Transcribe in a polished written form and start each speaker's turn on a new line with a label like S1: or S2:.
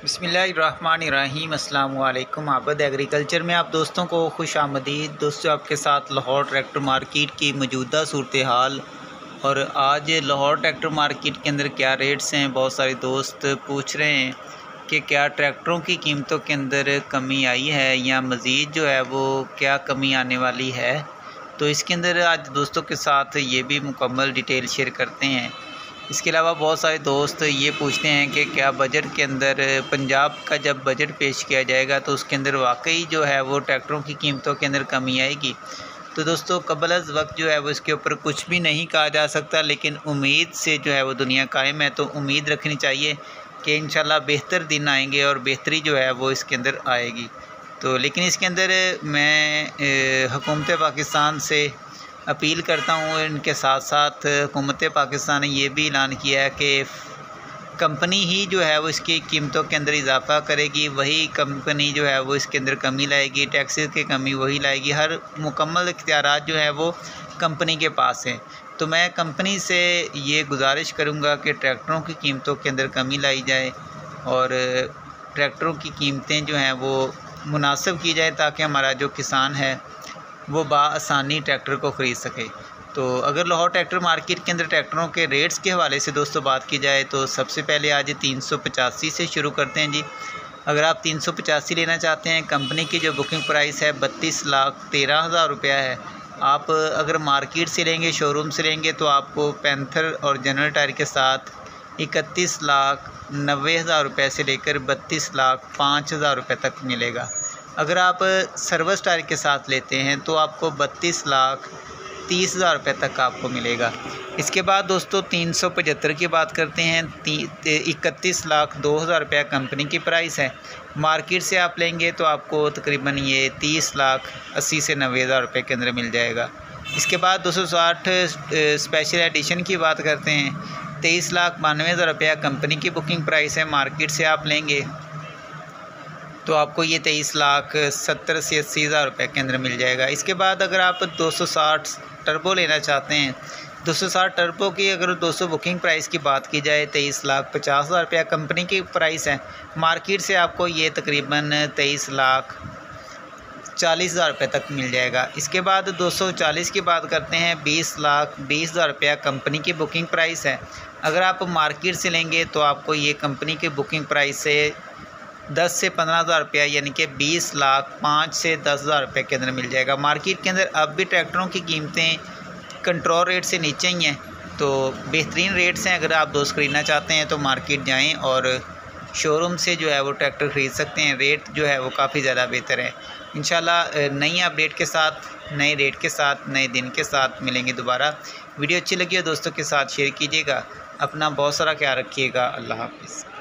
S1: बिस्मिल्लाहिर्रहमानिर्रहीम। अस्सलाम वालेकुम। आबद एग्रीकल्चर में आप दोस्तों को खुश आमदीद। दोस्तों, आपके साथ लाहौर ट्रैक्टर मार्केट की मौजूदा सूरत हाल और आज लाहौर ट्रैक्टर मार्केट के अंदर क्या रेट्स हैं। बहुत सारे दोस्त पूछ रहे हैं कि क्या ट्रैक्टरों की कीमतों के अंदर कमी आई है या मज़ीद जो है वो क्या कमी आने वाली है। तो इसके अंदर आज दोस्तों के साथ ये भी मुकम्मल डिटेल शेयर करते हैं। इसके अलावा बहुत सारे दोस्त ये पूछते हैं कि क्या बजट के अंदर पंजाब का जब बजट पेश किया जाएगा तो उसके अंदर वाकई जो है वो ट्रैक्टरों की कीमतों के अंदर कमी आएगी। तो दोस्तों, कबल अज़ वक्त जो है वो इसके ऊपर कुछ भी नहीं कहा जा सकता, लेकिन उम्मीद से जो है वो दुनिया कायम है। तो उम्मीद रखनी चाहिए कि इंशाल्लाह बेहतर दिन आएंगे और बेहतरी जो है वो इसके अंदर आएगी। तो लेकिन इसके अंदर मैं हुकूमत पाकिस्तान से अपील करता हूँ। इनके साथ साथ हुकूमत पाकिस्तान ने ये भी ऐलान किया है कि कंपनी ही जो है वो इसकी कीमतों के अंदर इजाफ़ा करेगी, वही कंपनी जो है वो इसके अंदर कमी लाएगी, टैक्सेस की कमी वही लाएगी। हर मुकम्मल इख्तियारात जो है वो कंपनी के पास हैं। तो मैं कंपनी से ये गुजारिश करूँगा कि ट्रैक्टरों की कीमतों के अंदर कमी लाई जाए और ट्रैक्टरों की कीमतें जो हैं वो मुनासिब की जाए ताकि हमारा जो किसान है वो बआसानी ट्रैक्टर को ख़रीद सके। तो अगर लाहौर ट्रैक्टर मार्केट के अंदर ट्रैक्टरों के रेट्स के हवाले से दोस्तों बात की जाए तो सबसे पहले आज 385 से शुरू करते हैं जी। अगर आप 385 लेना चाहते हैं, कंपनी की जो बुकिंग प्राइस है 32,13,000 रुपया है। आप अगर मार्केट से लेंगे, शोरूम से लेंगे तो आपको पैंथर और जनरल टायर के साथ 31,90,000 रुपये से लेकर 32,05,000 रुपये तक मिलेगा। अगर आप सर्विस टायर के साथ लेते हैं तो आपको 32,30,000 रुपये तक आपको मिलेगा। इसके बाद दोस्तों 375 की बात करते हैं। 31,02,000 रुपया कंपनी की प्राइस है। मार्केट से आप लेंगे तो आपको तकरीबन ये 30,80,000 से 90,000 रुपये के अंदर मिल जाएगा। इसके बाद 260 स्पेशल एडिशन की बात करते हैं। 23,92,000 रुपया कंपनी की बुकिंग प्राइस है। मार्केट से आप लेंगे तो आपको ये 23,70,000 से 80,000 रुपये के अंदर मिल जाएगा। इसके बाद अगर आप 260 टर्बो लेना चाहते हैं, 260 टर्बो की अगर 200 बुकिंग प्राइस की बात की जाए 23,50,000 रुपया कंपनी की प्राइस है। मार्केट से आपको ये तकरीबन 23,40,000 रुपये तक मिल जाएगा। इसके बाद 240 की बात करते हैं। 20,20,000 रुपया कंपनी की बुकिंग प्राइस है। अगर आप मार्केट से लेंगे तो आपको ये कंपनी की बुकिंग प्राइस से 10 से 15,000 रुपया यानी कि 20,05,000 से 10,000 रुपये के अंदर मिल जाएगा। मार्केट के अंदर अब भी ट्रैक्टरों की कीमतें कंट्रोल रेट से नीचे ही हैं, तो बेहतरीन रेट्स हैं। अगर आप दोस्त ख़रीदना चाहते हैं तो मार्केट जाएं और शोरूम से जो है वो ट्रैक्टर ख़रीद सकते हैं। रेट जो है वो काफ़ी ज़्यादा बेहतर है। इंशाल्लाह नई अपडेट के साथ, नए रेट के साथ, नए दिन के साथ मिलेंगे दोबारा। वीडियो अच्छी लगी हो दोस्तों के साथ शेयर कीजिएगा। अपना बहुत सारा ख्याल रखिएगा। अल्लाह हाफ़िज़।